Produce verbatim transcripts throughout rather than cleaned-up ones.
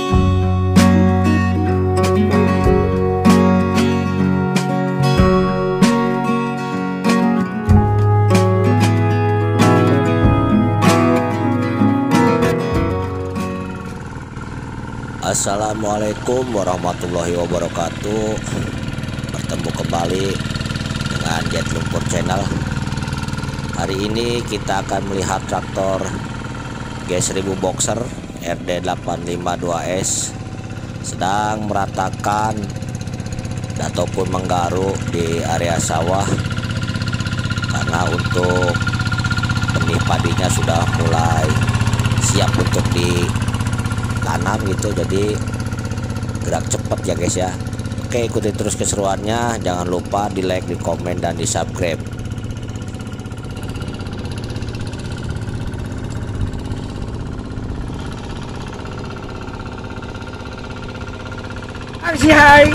Assalamualaikum warahmatullahi wabarakatuh. Bertemu kembali dengan Jet Lumpur Channel. Hari ini kita akan melihat traktor G seribu Boxer R D delapan lima dua S sedang meratakan ataupun menggaruk di area sawah, karena untuk benih padinya sudah mulai siap untuk di tanam gitu, jadi gerak cepet ya guys ya. Oke, ikuti terus keseruannya, jangan lupa di like, di komen, dan di subscribe. Hai.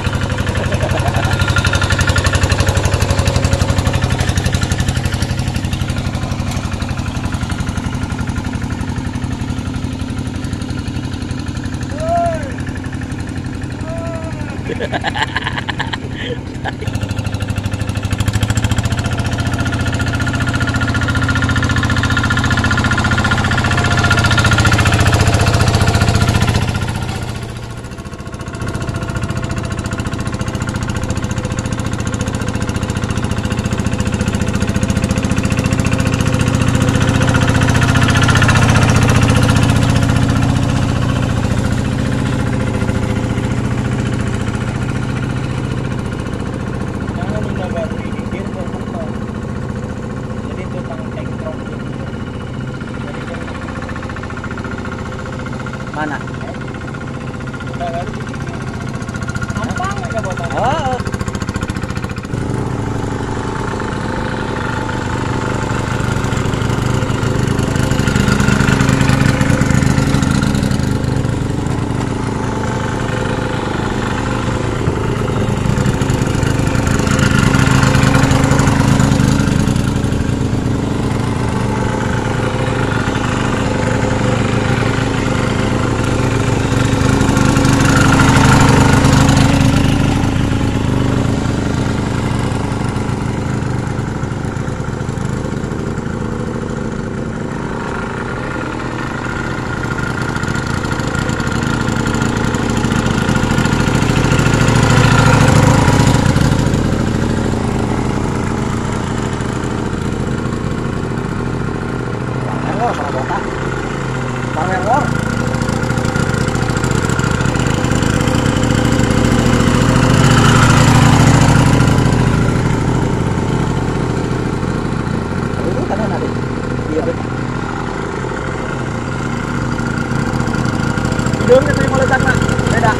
Mana? Gampang aja buat oh. Hidungnya terima letak nak, beda.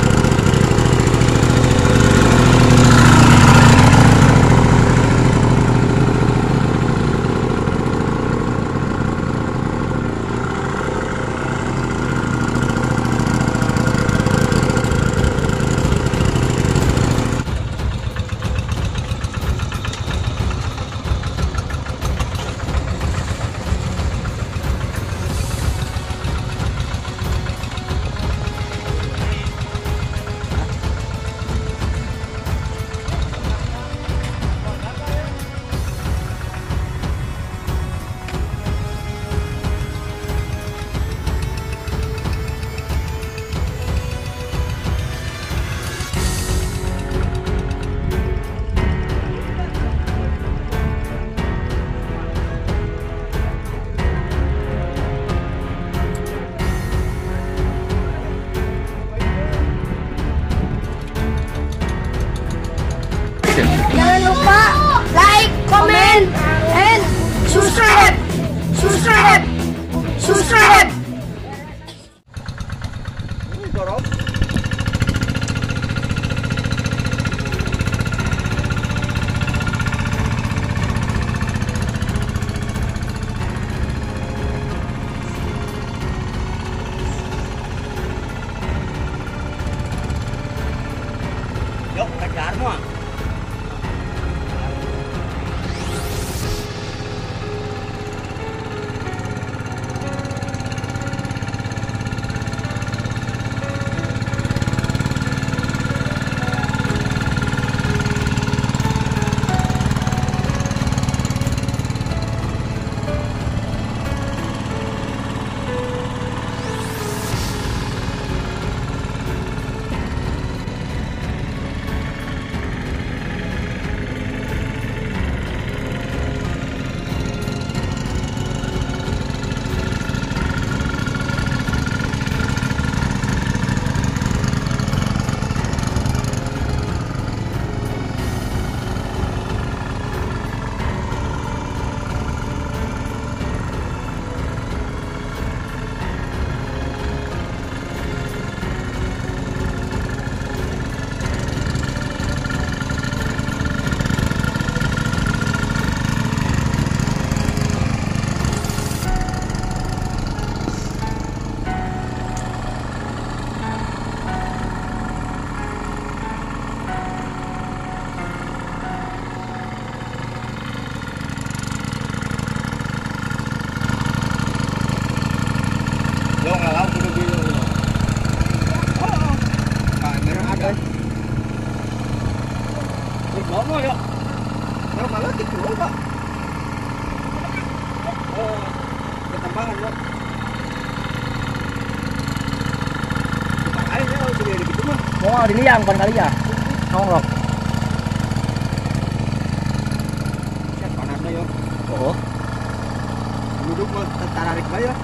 Jangan lupa like, comment, and subscribe. Subscribe. Subscribe. Yuk, kejar semua. Mau di liang bukan kali ya. Nongkrong. Siap panas yo. Oh, Duduk mau tarik bae yo.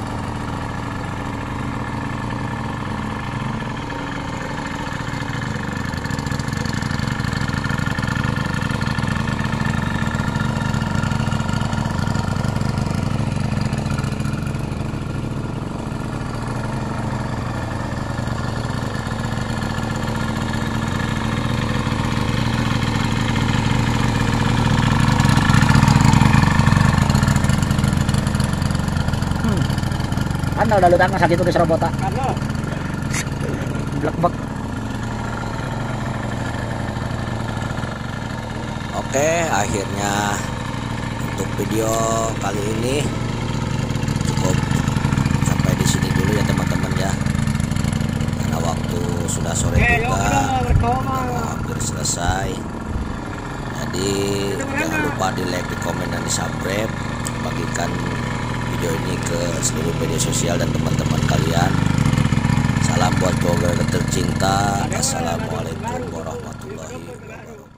Kan udah lutang sakit tuh serobota. Blek-blek. oke, akhirnya untuk video kali ini cukup sampai di sini dulu ya teman-teman ya. Karena waktu sudah sore juga, hampir selesai. Jadi jangan lupa di like, di komen, dan di subscribe. Bagikan video ini ke seluruh media sosial dan teman-teman kalian. Salam buat vlogger tercinta. Assalamualaikum warahmatullahi wabarakatuh.